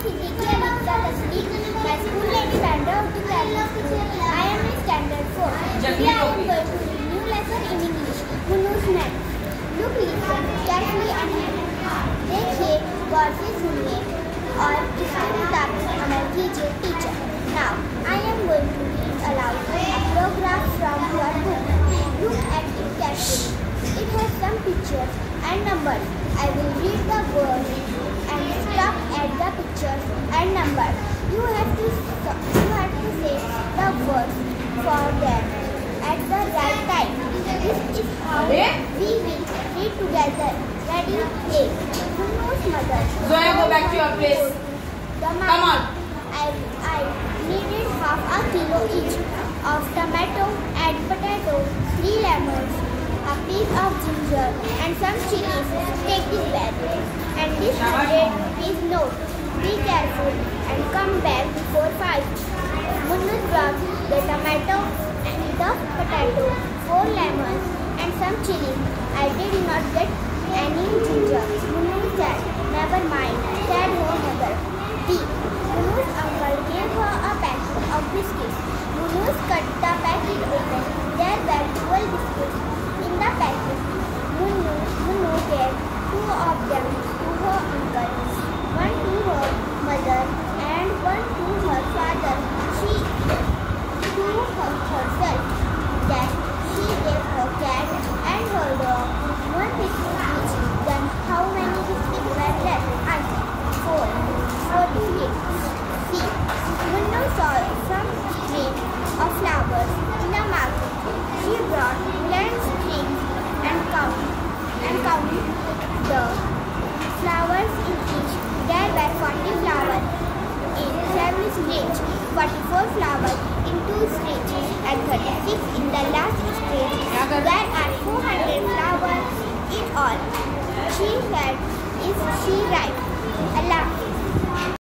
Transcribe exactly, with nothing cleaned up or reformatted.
Vidya Vikta Tasneem. My school name is Underwood Primary School. I am in standard four. Today I am going to read new lesson in English. Munu's map. Look, listen carefully and देखिए गौर से सुनिए और इसके मुताबिक अमल कीजिए teacher. Now I am going to read aloud a paragraph from your book. Look at it carefully. It has some pictures and numbers. I will read the words and stop at the pictures and numbers. You have to you have to say the words for them at the right time. This is how we will read together. Ready? A. Munu's mother. Zoya, go back to your place. The Come on. I I needed half a kilo each of tomato and potato, three lemons, a piece of ginger, and some chilies. Take this bag and this hundred rupees note. Be careful and come back before five. Munu dropped the tomato and the potato, four lemons, and some chili. I did not get any ginger. Munu said, "Never mind," said her mother. D. Munu's uncle gave her a packet of biscuits. Munu cut the packet open. There were twelve biscuits in the packet. Munu, Munu gave two of them to her uncle, one to her mother and one to her father. She to her herself. Then she gave her cat and her dog one biscuit each. Then how many biscuits were left? Answer: four. Four biscuits. C. Munu saw some strings of flowers in the market. She brought ten strings and counted and counted the flowers in each. There were forty flowers in seven strings, forty-four flowers in two strings, and thirty-six in the last string. There are four hundred flowers in all. She said, "Is she right?" Allah.